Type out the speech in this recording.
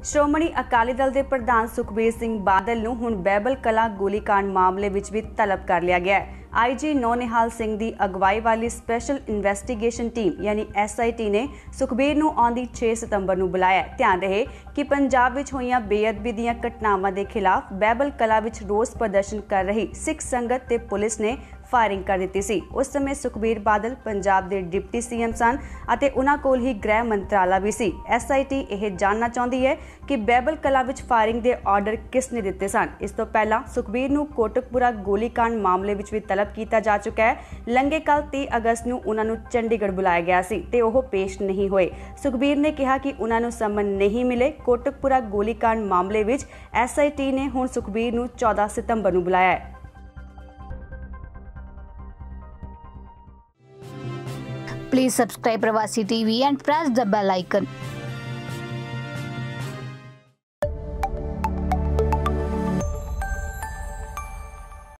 ਸ਼੍ਰੋਮਣੀ ਅਕਾਲੀ ਦਲ ਦੇ ਪ੍ਰਧਾਨ ਸੁਖਬੀਰ ਸਿੰਘ ਬਾਦਲ ਨੂੰ ਹੁਣ ਬਹਿਬਲ ਕਲਾਂ ਗੋਲੀकांड ਮਾਮਲੇ ਵਿੱਚ ਵੀ ਤਲਬ ਕਰ ਲਿਆ ਗਿਆ ਹੈ। आईजी नौनिहाल सिंह की अगवाई वाली स्पैशल इन्वेस्टिगेशन टीम यानी SIT ने सुखबीर नूं आउंदी 6 सितंबर नूं बुलाया। ध्यान रहे कि पंजाब विच होईयां बेअदबी दीयां घटनावां दे खिलाफ बहबल कला विच रोस प्रदर्शन कर रही सिख संगत ते पुलिस ने फायरिंग कर दी सी। उस समय सुखबीर बादल पंजाब दे डिप्टी CM सन अते उन्हां कोल ही गृह मंत्राला भी सी। SIT यह जानना चाहती है कि बहबल कला विच फायरिंग दे आर्डर किसने दिते सन। इस तो पहला सुखबीर नूं कोटकपुरा गोलीकांड मामले विच भी तलब किया जा चुका है। लंघे कल 30 अगस्त नूं उन्हां नूं चंडीगढ़ बुलाया गया सी ते ओह पेश नहीं होए। सुखबीर ने कहा कि उन्हां नूं समन नहीं मिले। कोटकपुरा गोलीकांड मामले विच SIT ने हुण सुखबीर नूं 14 सितंबर नूं बुलाया है। Please subscribe Pravasi TV and press the bell icon.